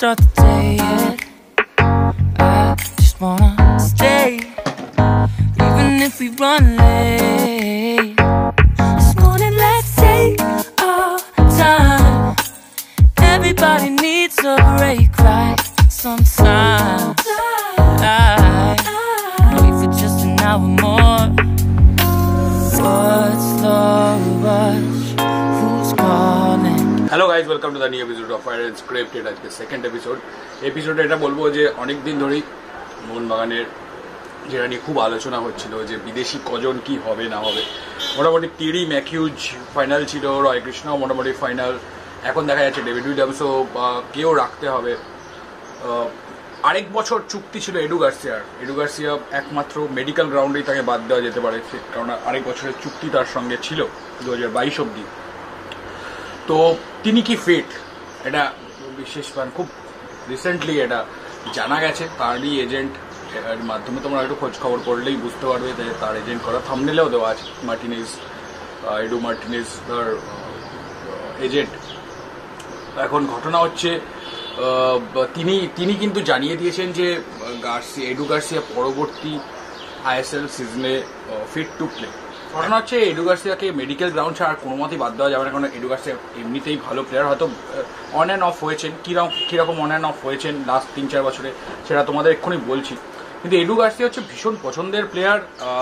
start the day yet. I just wanna stay, even if we run late. This morning, let's take our time. Everybody needs a break, right? Sometimes I wait for just an hour more. What's the rush? Who's calling? Hello guys, welcome to the new episode of fire and scripted. আজকে second এপিসোডে এটা বলবো যে অনেক দিন ধরেই মোহনবাগানের যেটা নিয়ে খুব আলোচনা হচ্ছিল যে বিদেশি কজন কি হবে না হবে। মোটামুটি টেরি ম্যাকিউজ ফাইনাল ছিল, রয় কৃষ্ণও মোটামুটি ফাইনাল। এখন দেখা যাচ্ছে ডেভিড উইলিয়ামসও কেউ রাখতে হবে। আরেক বছর চুক্তি ছিল এডু গার্সিয়া একমাত্র মেডিকেল গ্রাউন্ডেই তাকে বাদ দেওয়া যেতে পারে, কারণ আরেক বছরের চুক্তি তার সঙ্গে ছিল 2022 অব্দি। তো তিনি কি ফিট, এটা বিশেষ খুব রিসেন্টলি এটা জানা গেছে। তারই এজেন্ট এর মাধ্যমে তোমরা একটু খোঁজ খবর করলেই বুঝতে পারবে যে তার এজেন্ট করা থাম্বনেলেও দেওয়া আছে এডু মার্টিনেজ তার এজেন্ট। এখন ঘটনা হচ্ছে তিনি কিন্তু জানিয়ে দিয়েছেন যে এডু গার্সিয়া পরবর্তী আইএসএল সিজনে ফিট টু প্লে। ঘটনা হচ্ছে এডু গার্সিয়াকে মেডিকেল গ্রাউন্ড ছাড়া কোনো মতেই বাদ দেওয়া যাবে না, কারণ এডু গার্সিয়া এমনিতেই ভালো প্লেয়ার। হয়তো অন অ্যান্ড অফ হয়েছেন, কীরকম অন অ্যান্ড অফ হয়েছেন লাস্ট 3-4 বছরে সেটা তোমাদের এক্ষুনি বলছি। কিন্তু এডু গার্সিয়া হচ্ছে ভীষণ পছন্দের প্লেয়ার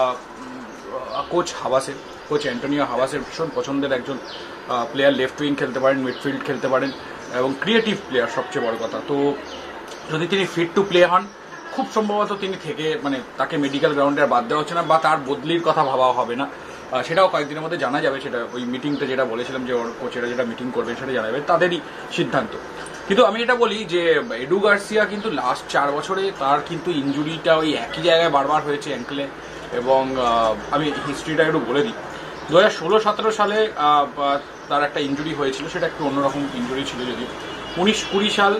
কোচ অ্যান্টোনিও হাবাসের ভীষণ পছন্দের একজন প্লেয়ার। লেফট উইং খেলতে পারেন, মিডফিল্ড খেলতে পারেন এবং ক্রিয়েটিভ প্লেয়ার সবচেয়ে বড় কথা। তো যদি তিনি ফিট টু প্লে হন, খুব সম্ভবত তিনি তাকে মেডিকেল গ্রাউন্ডে বাদ দেওয়া হচ্ছে না, বা তার বদলির কথা ভাবা হবে না। সেটাও কয়েকদিনের মধ্যে জানা যাবে। সেটা ওই মিটিংটা যেটা বলেছিলাম যে ওর কোচেরা যেটা মিটিং করবেন সেটা জানা যাবে, তাদেরই সিদ্ধান্ত। কিন্তু আমি এটা বলি যে এডু গার্সিয়া কিন্তু লাস্ট 4 বছরে তার কিন্তু ইনজুরিটা ওই একই জায়গায় বারবার হয়েছে অ্যাঙ্কেলে। এবং আমি হিস্ট্রিটা একটু বলে দিই। 2016-17 সালে তার একটা ইনজুরি হয়েছিল, সেটা একটু অন্যরকম ইনজুরি ছিল। যদি 19-20 সাল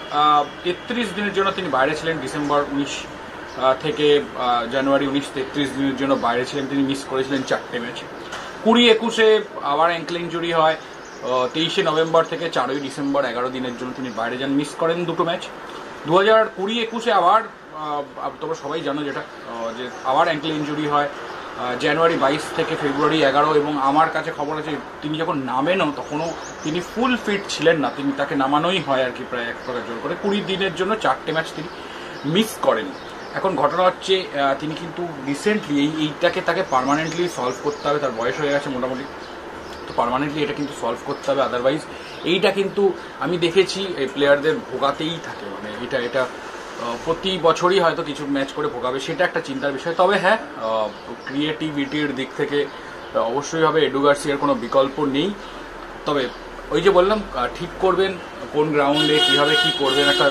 33 দিনের জন্য তিনি বাইরে ছিলেন। ডিসেম্বর 19 থেকে জানুয়ারি 19, 33 দিনের জন্য বাইরে ছিলেন। তিনি মিস করেছিলেন 4টে ম্যাচ। 20-21-এ আবার অ্যাঙ্কেল ইনজুরি হয়। 23 নভেম্বর থেকে 4 ডিসেম্বর 11 দিনের জন্য তিনি বাইরে যান, মিস করেন 2টো ম্যাচ। 2020-21-এ আবার তোমরা সবাই জানো যেটা যে আবার অ্যাঙ্কেল ইনজুরি হয় জানুয়ারি 22 থেকে ফেব্রুয়ারি 11। এবং আমার কাছে খবর আছে তিনি যখন নামেনও তখনও তিনি ফুল ফিট ছিলেন না, তাকে নামানোই হয় আর কি, প্রায় এক প্রকার জোর করে। 20 দিনের জন্য 4টে ম্যাচ তিনি মিস করেন। এখন ঘটনা হচ্ছে তিনি কিন্তু রিসেন্টলি এইটাকে তাকে পার্মানেন্টলি সলভ করতে হবে। তার বয়স হয়ে গেছে মোটামুটি, তো পার্মানেন্টলি এটা কিন্তু সলভ করতে হবে। আদারওয়াইজ এইটা কিন্তু আমি দেখেছি এই প্লেয়ারদের ভোগাতেই থাকে, এটা প্রতি বছরই হয়তো কিছু ম্যাচ করে ভোগাবে, সেটা একটা চিন্তার বিষয়। তবে হ্যাঁ, ক্রিয়েটিভিটির দিক থেকে অবশ্যই হবে, এডু গার্সিয়ার কোনো বিকল্প নেই। তবে ওই যে বললাম, ঠিক করবেন কোন গ্রাউন্ডে কীভাবে কী করবেন, একটা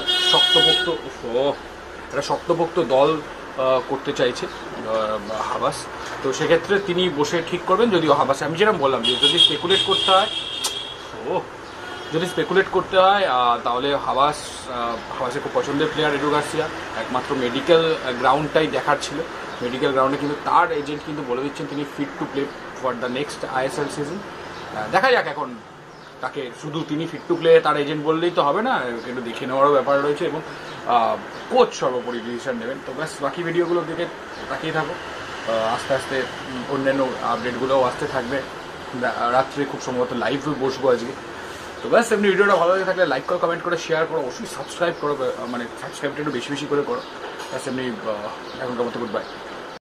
শক্তপোক্ত দল করতে চাইছে হাবাস। তো সেক্ষেত্রে তিনি বসে ঠিক করবেন। যদিও হাবাসে আমি যেরকম বললাম যে যদি স্পেকুলেট করতে হয় তাহলে হাবাসের খুব পছন্দের প্লেয়ার এডু গার্সিয়া। একমাত্র মেডিকেল গ্রাউন্ডটাই দেখার ছিল। মেডিকেল গ্রাউন্ডে কিন্তু তার এজেন্ট কিন্তু বলে দিচ্ছেন তিনি fit to play for the next ISL season. দেখা যাক, এখন তাকে শুধু তিনি ফিট টু প্লে তার এজেন্ট বললেই তো হবে না, কিন্তু দেখে নেওয়ারও ব্যাপার রয়েছে এবং কোচ সর্বোপরি ডিসিশন নেবেন। তো ব্যাস, বাকি ভিডিওগুলোর দিকে তাকিয়ে থাকো। আস্তে আস্তে অন্যান্য আপডেটগুলোও আসতে থাকবে। রাত্রে খুব সম্ভবত লাইভ বসবো আজকে। তো ব্যাস, এমনি ভিডিওটা ভালো লাগে থাকলে লাইক করো, কমেন্ট করে শেয়ার করো, অবশ্যই সাবস্ক্রাইব করো, সাবস্ক্রাইবটা একটু বেশি করে করো। ব্যাস, এমনি এখনকার মতো গুড বাই।